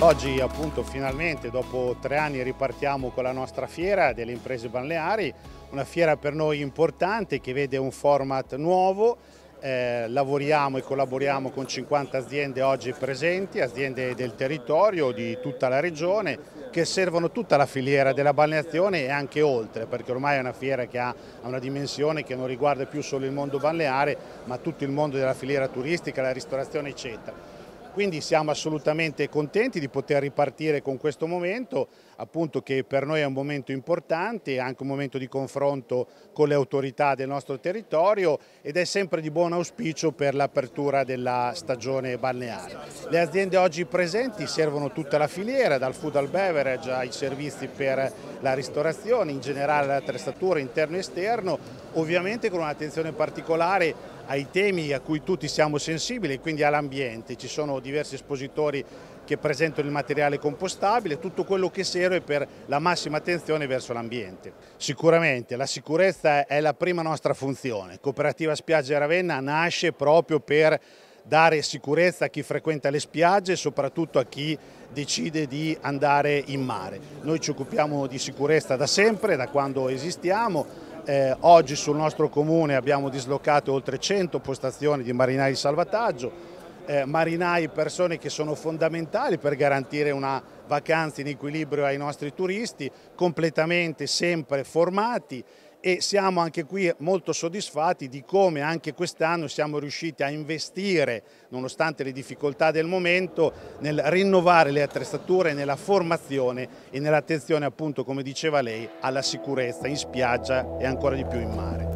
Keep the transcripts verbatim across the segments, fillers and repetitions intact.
Oggi appunto finalmente dopo tre anni ripartiamo con la nostra fiera delle imprese balneari, una fiera per noi importante che vede un format nuovo, eh, lavoriamo e collaboriamo con cinquanta aziende oggi presenti, aziende del territorio di tutta la regione che servono tutta la filiera della balneazione e anche oltre, perché ormai è una fiera che ha una dimensione che non riguarda più solo il mondo balneare ma tutto il mondo della filiera turistica, la ristorazione eccetera. Quindi siamo assolutamente contenti di poter ripartire con questo momento, appunto che per noi è un momento importante, anche un momento di confronto con le autorità del nostro territorio ed è sempre di buon auspicio per l'apertura della stagione balneare. Le aziende oggi presenti servono tutta la filiera, dal food al beverage ai servizi per la ristorazione, in generale l'attrezzatura interno e esterno, ovviamente con un'attenzione particolare ai temi a cui tutti siamo sensibili, quindi all'ambiente. Ci sono diversi espositori che presentano il materiale compostabile, tutto quello che serve per la massima attenzione verso l'ambiente. Sicuramente la sicurezza è la prima nostra funzione. Cooperativa Spiagge Ravenna nasce proprio per dare sicurezza a chi frequenta le spiagge e soprattutto a chi decide di andare in mare. Noi ci occupiamo di sicurezza da sempre, da quando esistiamo. Eh, oggi sul nostro comune abbiamo dislocato oltre cento postazioni di marinai di salvataggio, eh, marinai persone che sono fondamentali per garantire una vacanza in equilibrio ai nostri turisti, completamente sempre formati. E siamo anche qui molto soddisfatti di come anche quest'anno siamo riusciti a investire, nonostante le difficoltà del momento, nel rinnovare le attrezzature, nella formazione e nell'attenzione, appunto, come diceva lei, alla sicurezza in spiaggia e ancora di più in mare.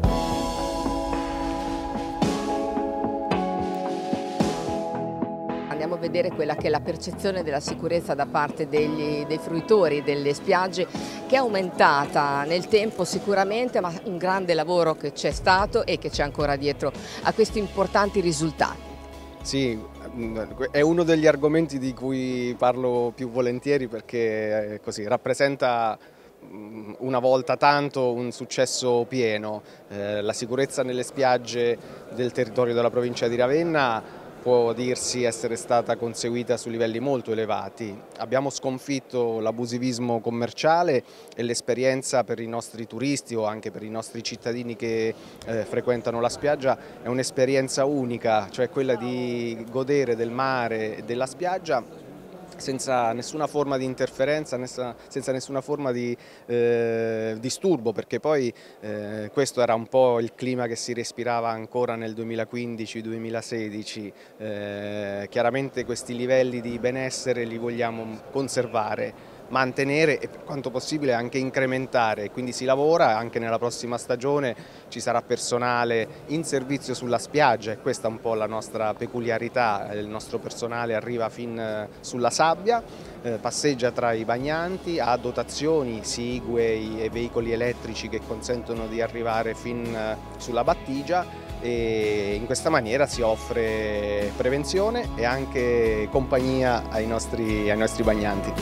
Andiamo a vedere quella che è la percezione della sicurezza da parte degli, dei fruitori delle spiagge, che è aumentata nel tempo sicuramente, ma un grande lavoro che c'è stato e che c'è ancora dietro a questi importanti risultati. Sì, è uno degli argomenti di cui parlo più volentieri perché così rappresenta una volta tanto un successo pieno. Eh, la sicurezza nelle spiagge del territorio della provincia di Ravenna può dirsi essere stata conseguita su livelli molto elevati. Abbiamo sconfitto l'abusivismo commerciale e l'esperienza per i nostri turisti o anche per i nostri cittadini che eh, frequentano la spiaggia è un'esperienza unica, cioè quella di godere del mare e della spiaggia senza nessuna forma di interferenza, senza nessuna forma di eh, disturbo, perché poi eh, questo era un po' il clima che si respirava ancora nel duemilaquindici duemilasedici. Eh, chiaramente questi livelli di benessere li vogliamo conservare, mantenere e per quanto possibile anche incrementare, quindi si lavora anche nella prossima stagione, ci sarà personale in servizio sulla spiaggia e questa è un po' la nostra peculiarità, il nostro personale arriva fin sulla sabbia, eh, passeggia tra i bagnanti, ha dotazioni, Segway e veicoli elettrici che consentono di arrivare fin sulla battigia e in questa maniera si offre prevenzione e anche compagnia ai nostri, ai nostri bagnanti.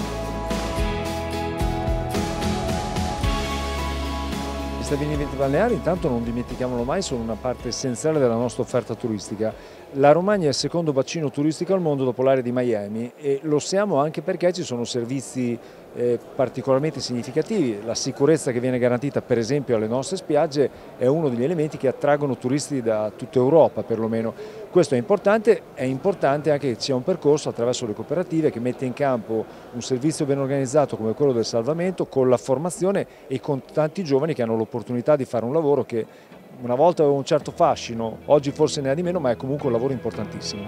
Gli stabilimenti balneari, intanto non dimentichiamolo mai, sono una parte essenziale della nostra offerta turistica. La Romagna è il secondo bacino turistico al mondo dopo l'area di Miami e lo siamo anche perché ci sono servizi eh, particolarmente significativi. La sicurezza che viene garantita per esempio alle nostre spiagge è uno degli elementi che attraggono turisti da tutta Europa perlomeno. Questo è importante, è importante anche che ci sia un percorso attraverso le cooperative che mette in campo un servizio ben organizzato come quello del salvamento con la formazione e con tanti giovani che hanno l'opportunità di fare un lavoro che una volta aveva un certo fascino, oggi forse ne ha di meno, ma è comunque un lavoro importantissimo.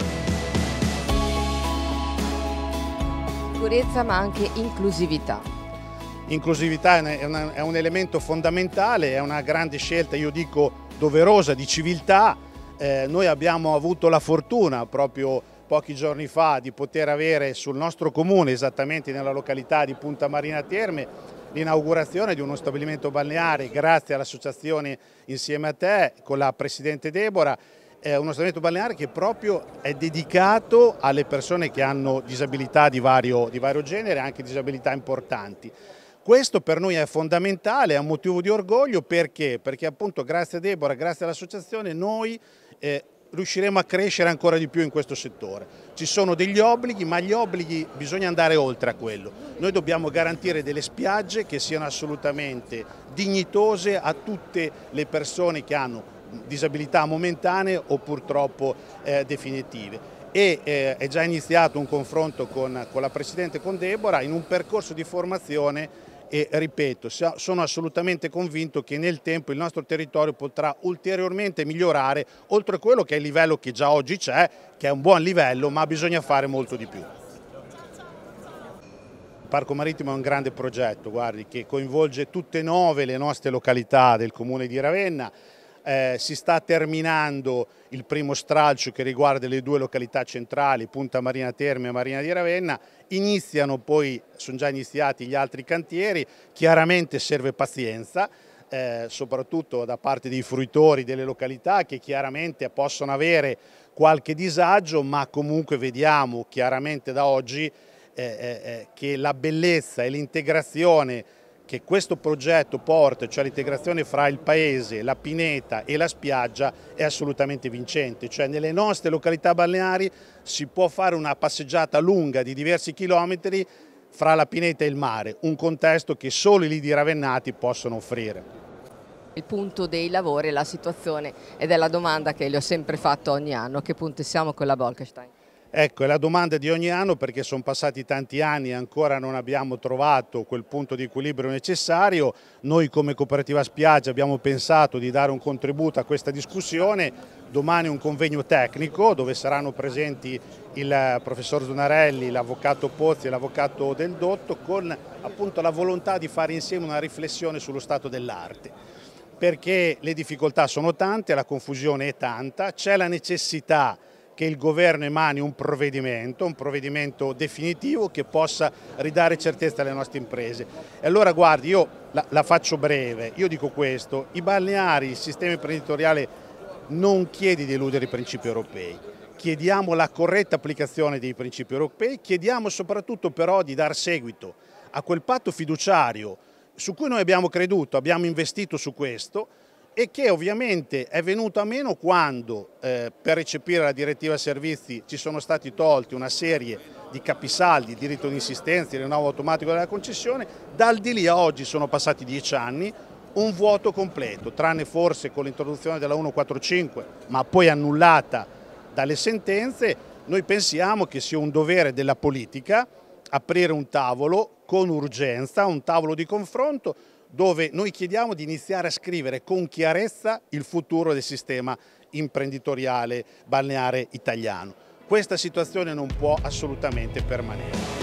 Sicurezza ma anche inclusività. Inclusività è, una, è un elemento fondamentale, è una grande scelta, io dico doverosa, di civiltà. Eh, noi abbiamo avuto la fortuna proprio pochi giorni fa di poter avere sul nostro comune, esattamente nella località di Punta Marina Terme, l'inaugurazione di uno stabilimento balneare grazie all'associazione Insieme a Te con la Presidente Deborah, è uno stabilimento balneare che proprio è dedicato alle persone che hanno disabilità di vario, di vario genere, anche disabilità importanti. Questo per noi è fondamentale, è un motivo di orgoglio perché? Perché appunto grazie a Deborah, grazie all'associazione noi eh, riusciremo a crescere ancora di più in questo settore. Ci sono degli obblighi, ma gli obblighi bisogna andare oltre a quello. Noi dobbiamo garantire delle spiagge che siano assolutamente dignitose a tutte le persone che hanno disabilità momentanee o purtroppo eh, definitive. E eh, è già iniziato un confronto con, con la Presidente, con Deborah, in un percorso di formazione e ripeto, sono assolutamente convinto che nel tempo il nostro territorio potrà ulteriormente migliorare oltre a quello che è il livello che già oggi c'è, che è un buon livello, ma bisogna fare molto di più. Il Parco Marittimo è un grande progetto, guardi, che coinvolge tutte e nove le nostre località del Comune di Ravenna. Eh, si sta terminando il primo stralcio che riguarda le due località centrali, Punta Marina Terme e Marina di Ravenna. Iniziano poi, sono già iniziati gli altri cantieri, chiaramente serve pazienza, eh, soprattutto da parte dei fruitori delle località che chiaramente possono avere qualche disagio, ma comunque vediamo chiaramente da oggi eh, eh, che la bellezza e l'integrazione che questo progetto porta, cioè l'integrazione fra il paese, la pineta e la spiaggia, è assolutamente vincente. Cioè nelle nostre località balneari si può fare una passeggiata lunga di diversi chilometri fra la pineta e il mare, un contesto che solo i lidi ravennati possono offrire. Il punto dei lavori, la situazione, ed è la domanda che le ho sempre fatto ogni anno: a che punto siamo con la Bolkestein? Ecco, è la domanda di ogni anno perché sono passati tanti anni e ancora non abbiamo trovato quel punto di equilibrio necessario. Noi come Cooperativa Spiaggia abbiamo pensato di dare un contributo a questa discussione. Domani un convegno tecnico dove saranno presenti il professor Zonarelli, l'avvocato Pozzi e l'avvocato Del Dotto, con appunto la volontà di fare insieme una riflessione sullo stato dell'arte. Perché le difficoltà sono tante, la confusione è tanta, c'è la necessità che il governo emani un provvedimento, un provvedimento definitivo che possa ridare certezza alle nostre imprese. E allora guardi, io la, la faccio breve, io dico questo: i balneari, il sistema imprenditoriale non chiede di eludere i principi europei, chiediamo la corretta applicazione dei principi europei, chiediamo soprattutto però di dar seguito a quel patto fiduciario su cui noi abbiamo creduto, abbiamo investito su questo, e che ovviamente è venuto a meno quando eh, per recepire la direttiva servizi ci sono stati tolti una serie di capisaldi, diritto di insistenza, il rinnovo automatico della concessione. Dal di lì a oggi sono passati dieci anni, un vuoto completo, tranne forse con l'introduzione della centoquarantacinque, ma poi annullata dalle sentenze. Noi pensiamo che sia un dovere della politica aprire un tavolo con urgenza, un tavolo di confronto, dove noi chiediamo di iniziare a scrivere con chiarezza il futuro del sistema imprenditoriale balneare italiano. Questa situazione non può assolutamente permanere.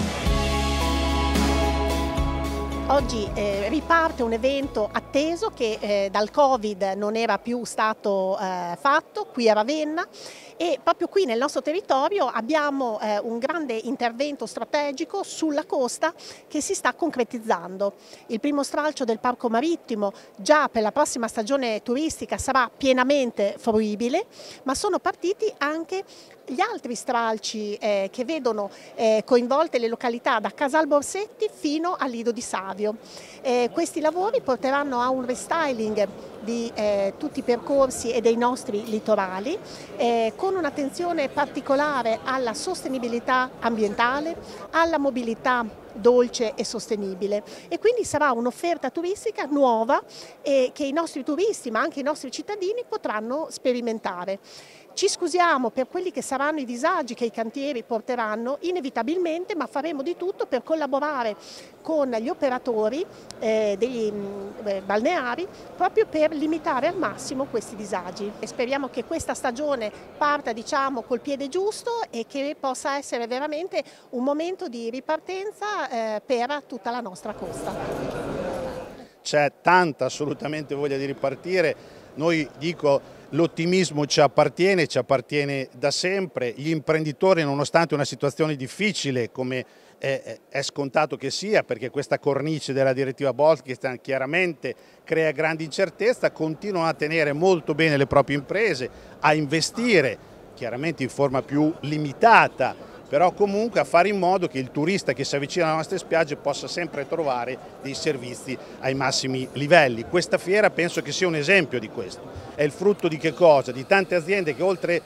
Oggi eh, riparte un evento atteso che eh, dal Covid non era più stato eh, fatto qui a Ravenna, e proprio qui nel nostro territorio abbiamo eh, un grande intervento strategico sulla costa che si sta concretizzando. Il primo stralcio del Parco Marittimo già per la prossima stagione turistica sarà pienamente fruibile, ma sono partiti anche gli altri stralci eh, che vedono eh, coinvolte le località da Casal Borsetti fino al Lido di Savio. Eh, questi lavori porteranno a un restyling di eh, tutti i percorsi e dei nostri litorali, eh, con un'attenzione particolare alla sostenibilità ambientale, alla mobilità dolce e sostenibile, e quindi sarà un'offerta turistica nuova eh, che i nostri turisti ma anche i nostri cittadini potranno sperimentare. Ci scusiamo per quelli che saranno i disagi che i cantieri porteranno inevitabilmente, ma faremo di tutto per collaborare con gli operatori eh, degli eh, balneari proprio per limitare al massimo questi disagi. E speriamo che questa stagione parta, diciamo, col piede giusto e che possa essere veramente un momento di ripartenza eh, per tutta la nostra costa. C'è tanta assolutamente voglia di ripartire. Noi, dico, l'ottimismo ci appartiene, ci appartiene da sempre. Gli imprenditori, nonostante una situazione difficile come è, è scontato che sia, perché questa cornice della direttiva Bolkestein chiaramente crea grande incertezza, continuano a tenere molto bene le proprie imprese, a investire chiaramente in forma più limitata, però comunque a fare in modo che il turista che si avvicina alle nostre spiagge possa sempre trovare dei servizi ai massimi livelli. Questa fiera penso che sia un esempio di questo. È il frutto di che cosa? Di tante aziende che oltre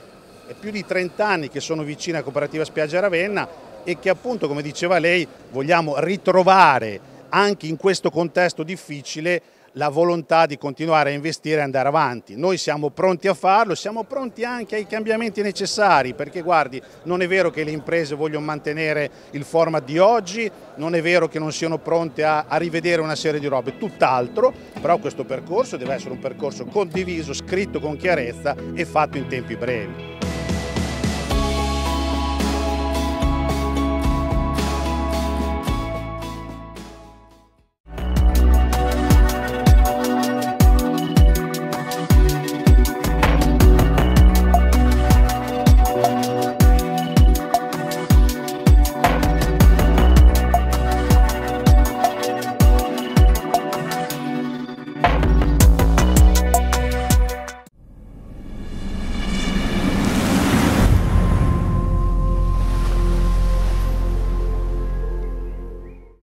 è più di trenta anni che sono vicino a Cooperativa Spiaggia Ravenna e che appunto, come diceva lei, vogliamo ritrovare anche in questo contesto difficile la volontà di continuare a investire e andare avanti. Noi siamo pronti a farlo, siamo pronti anche ai cambiamenti necessari, perché guardi, non è vero che le imprese vogliono mantenere il format di oggi, non è vero che non siano pronte a, a rivedere una serie di robe, tutt'altro, però questo percorso deve essere un percorso condiviso, scritto con chiarezza e fatto in tempi brevi.